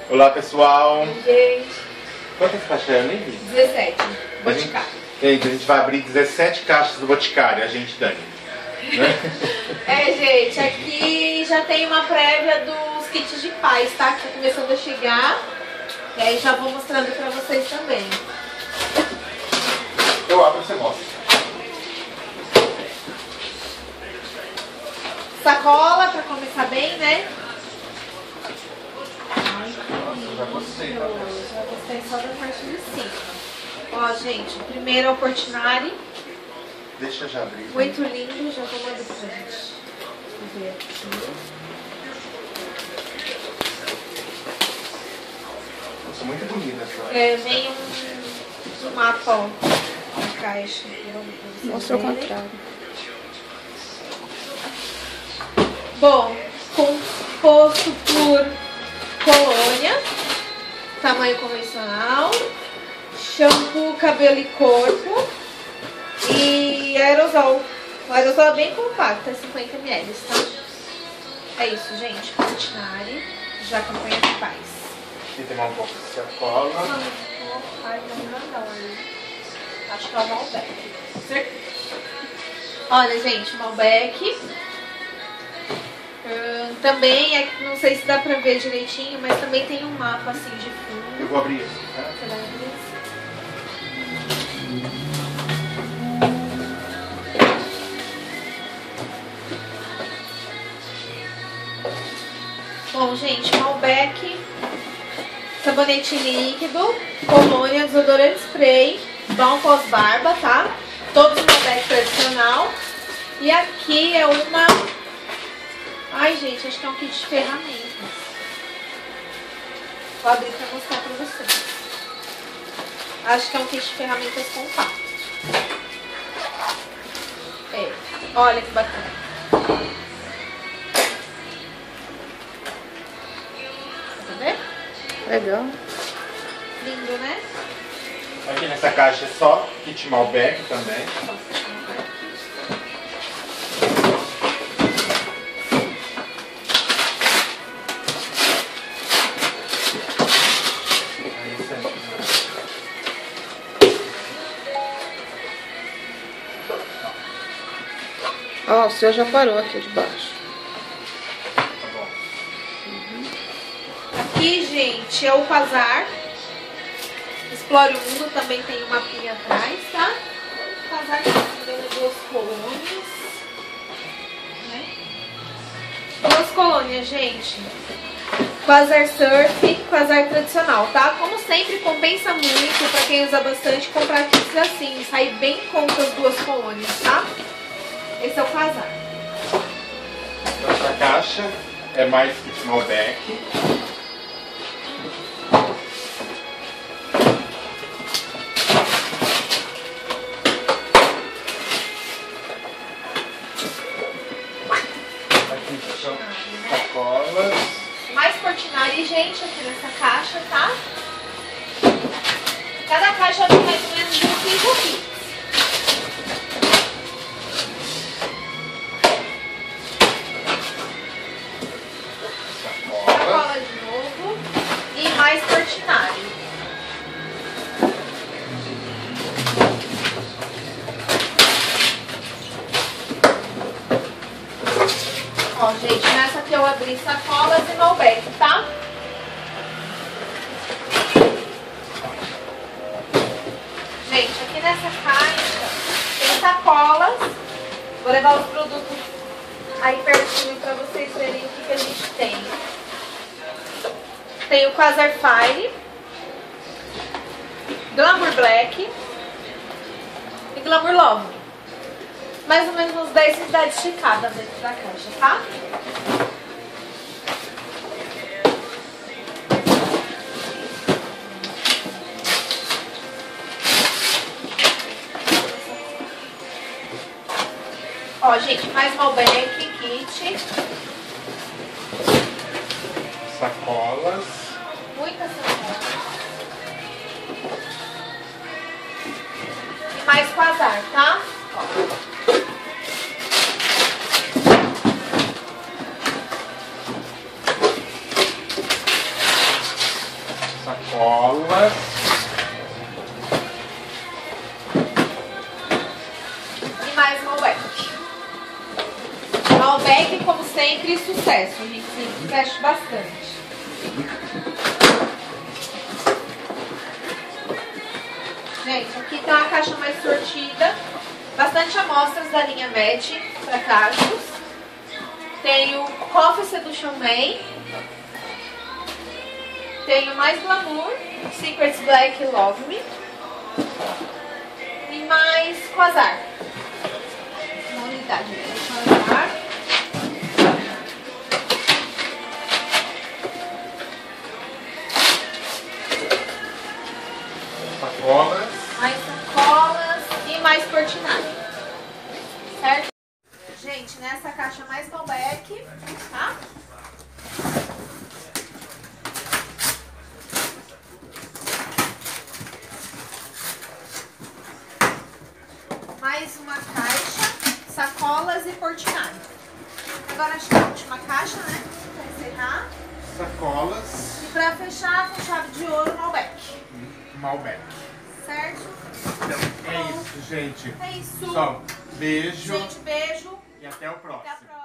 Olá, pessoal. Oi, gente. Quantas caixas é, Nive? 17. Boticário. Então, a gente vai abrir 17 caixas do Boticário, a gente, Dani. Gente, aqui já tem uma prévia dos kits de paz, tá? Que tá começando a chegar. E aí já vou mostrando pra vocês também. Eu abro e você mostra. Sacola pra começar bem, né? Nossa, já gostei, tá? Já gostei só da parte de cima. Ó, gente, o primeiro é o Portinari. Deixa eu já abrir. Muito lindo, já vou mandar pra gente ver aqui. Nossa, muito bonita essa. Vem um mapa, ó, na caixa. Mostra o contrário. Bom, composto por colônia, tamanho convencional, shampoo, cabelo e corpo e aerosol. O aerosol é bem compacto, é 50 ml, tá? É isso, gente. Portinari, já campanha de paz. Aqui tem um pouco de sacola. Acho que é o Malbec. Olha, gente, Malbec. Também, não sei se dá pra ver direitinho, mas também tem um mapa assim de fundo. Eu vou abrir isso, tá? Você vai abrir isso? Bom, gente, Malbec, sabonete líquido, colônia, desodorante spray, balm pós-barba, tá? Todos Malbec tradicional. E aqui é uma... Ai, gente, acho que é um kit de ferramentas. Vou abrir pra mostrar pra vocês. Acho que é um kit de ferramentas compacto. Olha que bacana. Tá vendo? Legal. Lindo, né? Aqui nessa caixa é só kit Malbec também. Ó, o seu já parou aqui de baixo. Tá bom. Aqui, gente, é o Quasar. Explore o mundo, também tem uma mapinha atrás, tá? O Quasar tem duas colônias. Né? Duas colônias, gente. Quasar Surf, Quasar tradicional, tá? Como sempre, compensa muito pra quem usa bastante comprar kits assim. Sai bem em conta as duas colônias, tá? Esse é o Quasar. Essa caixa é mais kit Malbec. Aqui são sacolas. Mais Portinari, gente, aqui nessa caixa, tá? Cada caixa tem mais ou menos 5 kits. Sacola de novo. E mais Portinari. Ó, gente, nessa aqui eu abri sacolas e Malbec, tá? Gente, aqui nessa caixa tem sacolas. Vou levar os produtos aí pertinho pra vocês verem o que a gente tem. Tem o Quasar Fire, Glamour Black e Glamour Love. Mais ou menos uns 10 unidades de cada dentro da caixa, tá? Ó, gente, mais Malbec, kit. Sacolas. Muitas sacolas. E mais Quasar, tá? Ó. sacolas. E mais Malbec. Malbec, como sempre, sucesso. A gente sempre fecha bastante. Gente, aqui tem uma caixa mais sortida. Bastante amostras da linha Match para cachos. Tem o Coffee Seduction Man. Tem o mais Glamour, Secrets Black Love Me. E mais Quasar. Uma unidade de Quasar. Sacolas. Mais sacolas e mais Portinari. Certo? Gente, nessa caixa mais Malbec, tá? Mais uma caixa, sacolas e Portinari. Agora acho que é a última caixa, né? Pra encerrar. Sacolas. E pra fechar, com chave de ouro, Malbec. Malbec. Certo? Então, é isso, gente. É isso. Pessoal, beijo. Gente, beijo. E até o próximo. Até a próxima.